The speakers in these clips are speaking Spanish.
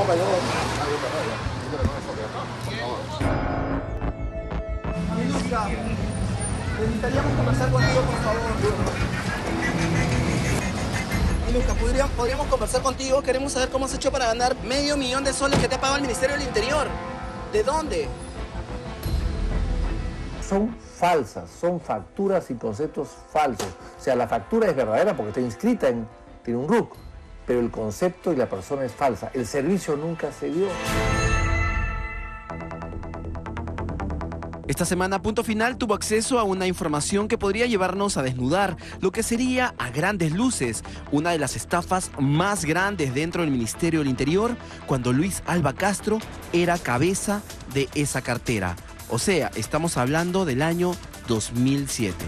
Amiluska, necesitaríamos conversar contigo, por favor. Amiluska, ¿podríamos conversar contigo? Queremos saber cómo has hecho para ganar $500,000 de soles que te ha pagado el Ministerio del Interior. ¿De dónde? Son falsas, son facturas y conceptos falsos. O sea, la factura es verdadera porque está inscrita tiene un RUC, pero el concepto y la persona es falsa. El servicio nunca se dio. Esta semana Punto Final tuvo acceso a una información que podría llevarnos a desnudar lo que sería, a grandes luces, una de las estafas más grandes dentro del Ministerio del Interior cuando Luis Alba Castro era cabeza de esa cartera. O sea, estamos hablando del año 2007.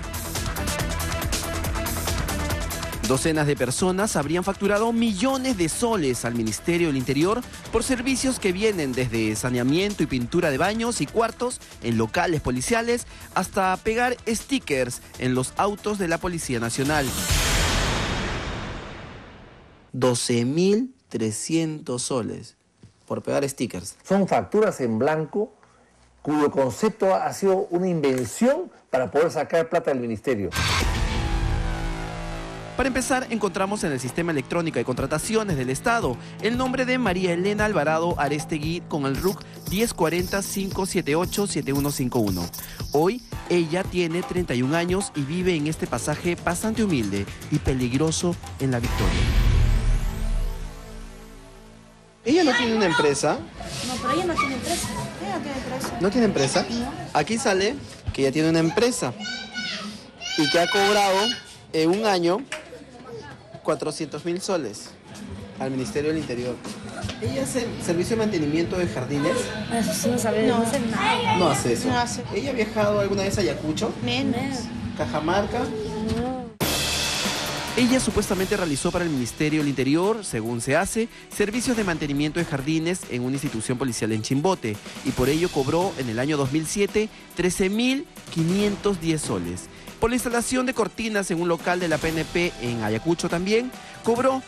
Docenas de personas habrían facturado millones de soles al Ministerio del Interior por servicios que vienen desde saneamiento y pintura de baños y cuartos en locales policiales hasta pegar stickers en los autos de la Policía Nacional. 12.300 soles por pegar stickers. Son facturas en blanco cuyo concepto ha sido una invención para poder sacar plata del ministerio. Para empezar, encontramos en el Sistema Electrónico de Contrataciones del Estado el nombre de María Elena Alvarado Arestegui con el RUC 1040-578-7151. Hoy, ella tiene 31 años y vive en este pasaje bastante humilde y peligroso en La Victoria. ¿Ella no tiene una empresa? No, pero ella no tiene empresa. Ella no tiene empresa. ¿No tiene empresa? No. Aquí sale que ella tiene una empresa y que ha cobrado en un año 400.000 soles al Ministerio del Interior. ¿Ella hace servicio de mantenimiento de jardines? Eso sí no sabe, no hace nada. No hace eso. No hace. ¿Ella ha viajado alguna vez a Ayacucho? Menos. ¿Cajamarca? No. Ella supuestamente realizó para el Ministerio del Interior, según se hace, servicios de mantenimiento de jardines en una institución policial en Chimbote y por ello cobró en el año 2007 13.510 soles. Por la instalación de cortinas en un local de la PNP en Ayacucho también, cobró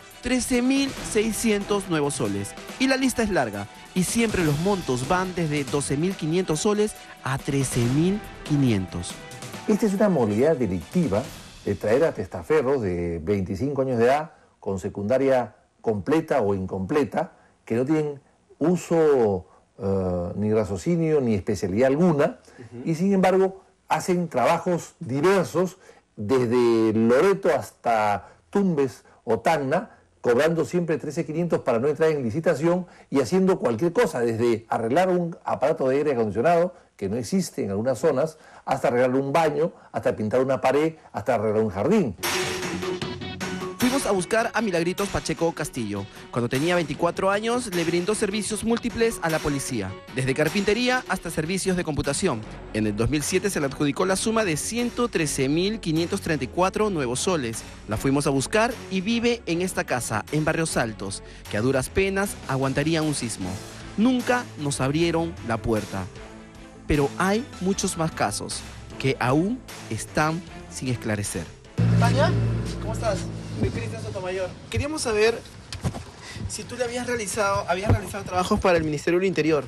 13.600 nuevos soles. Y la lista es larga, y siempre los montos van desde 12.500 soles a 13.500. Esta es una modalidad delictiva de traer a testaferros de 25 años de edad con secundaria completa o incompleta, que no tienen uso ni raciocinio ni especialidad alguna, y sin embargo hacen trabajos diversos desde Loreto hasta Tumbes o Tacna, cobrando siempre 13.500 para no entrar en licitación y haciendo cualquier cosa, desde arreglar un aparato de aire acondicionado, que no existe en algunas zonas, hasta arreglar un baño, hasta pintar una pared, hasta arreglar un jardín. Fuimos a buscar a Milagritos Pacheco Castillo. Cuando tenía 24 años, le brindó servicios múltiples a la policía, desde carpintería hasta servicios de computación. En el 2007 se le adjudicó la suma de 113.534 nuevos soles. La fuimos a buscar y vive en esta casa, en Barrios Altos, que a duras penas aguantaría un sismo. Nunca nos abrieron la puerta. Pero hay muchos más casos que aún están sin esclarecer. Tania, ¿cómo estás? Soy Cristian Sotomayor. Queríamos saber si tú habías realizado trabajos para el Ministerio del Interior.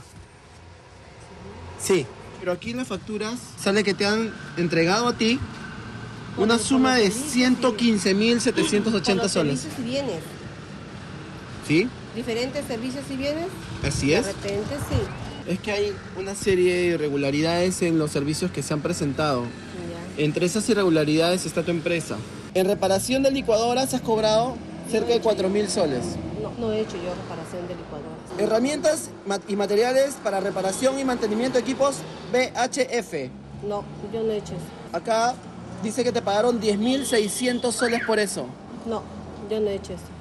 Sí, pero aquí en las facturas sale que te han entregado a ti una suma de 115.780 soles. Servicios y bienes. ¿Sí? Diferentes servicios y bienes. Así De es. repente sí. Es que hay una serie de irregularidades en los servicios que se han presentado. Ya. Entre esas irregularidades está tu empresa. En reparación de licuadoras has cobrado cerca de 4.000 soles. No he hecho yo reparación de licuadoras. Herramientas y materiales para reparación y mantenimiento de equipos VHF. No, yo no he hecho eso. Acá dice que te pagaron 10.600 soles por eso. No, yo no he hecho eso.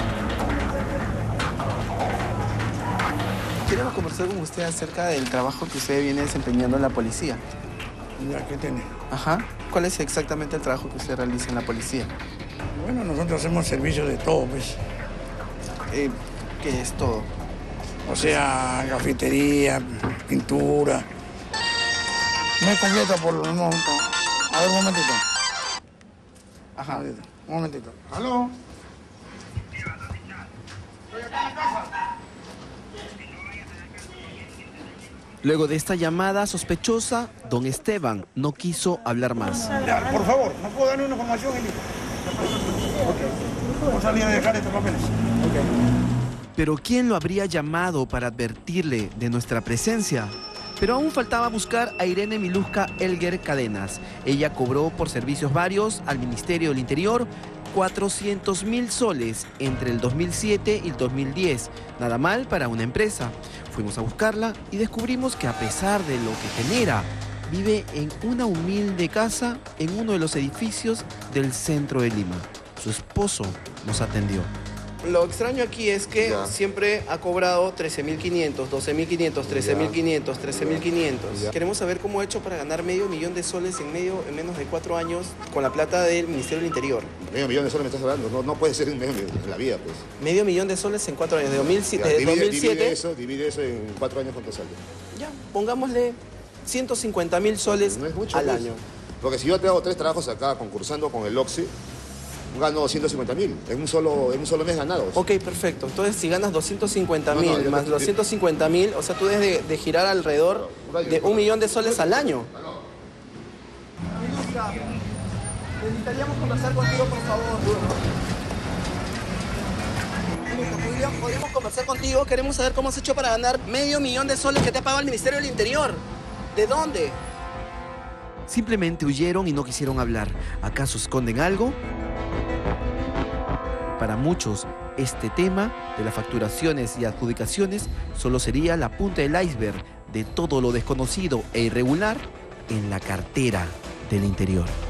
Queremos conversar con usted acerca del trabajo que usted viene desempeñando en la policía. Ya, ¿qué tiene? Ajá. ¿Cuál es exactamente el trabajo que usted realiza en la policía? Bueno, nosotros hacemos servicio de todo, pues. ¿Qué es todo? O sea, cafetería, pintura. No es completa por el momento. A ver, un momentito. Ajá. Un momentito. ¿Aló? Luego de esta llamada sospechosa, don Esteban no quiso hablar más. Ya, por favor, ¿no puedo darle una información, Elito? Ok. Vamos a salir a dejar estos papeles. Pero ¿quién lo habría llamado para advertirle de nuestra presencia? Pero aún faltaba buscar a Irene Miluska Elguer Cadenas. Ella cobró por servicios varios al Ministerio del Interior 400.000 soles entre el 2007 y el 2010. Nada mal para una empresa. Fuimos a buscarla y descubrimos que a pesar de lo que genera, vive en una humilde casa en uno de los edificios del centro de Lima. Su esposo nos atendió. Lo extraño aquí es que siempre ha cobrado 13.500, 12.500, 13.500, 13.500. Queremos saber cómo ha hecho para ganar $500.000 de soles en menos de 4 años con la plata del Ministerio del Interior. $500.000 de soles me estás hablando, no puede ser un medio en la vida, pues. $500.000 de soles en 4 años, de 2007. Divide eso en 4 años, ¿cuánto sale? Ya, pongámosle 150.000 soles no es mucho, al pues. año. Porque si yo te hago 3 trabajos acá concursando con el OXI, gano 150.000 en un solo mes ganados. Ok, perfecto. Entonces, si ganas 250.000 más los 150.000, o sea, tú debes de girar alrededor de $1.000.000 de soles al año. Necesitaríamos conversar contigo, por favor. ¿Podríamos conversar contigo? Queremos saber cómo has hecho para ganar $500.000 de soles que te ha pagado el Ministerio del Interior. ¿De dónde? Simplemente huyeron y no quisieron hablar. ¿Acaso esconden algo? Para muchos, este tema de las facturaciones y adjudicaciones solo sería la punta del iceberg de todo lo desconocido e irregular en la cartera del Interior.